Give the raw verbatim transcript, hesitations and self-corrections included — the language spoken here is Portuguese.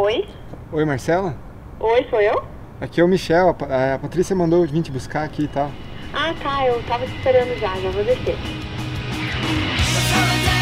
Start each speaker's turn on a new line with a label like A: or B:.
A: Oi?
B: Oi, Marcela?
A: Oi, sou eu?
B: Aqui é o Michel, a, Pa- a Patrícia mandou eu vir te buscar aqui e tal.
A: Ah, tá, eu tava te esperando já, já vou descer.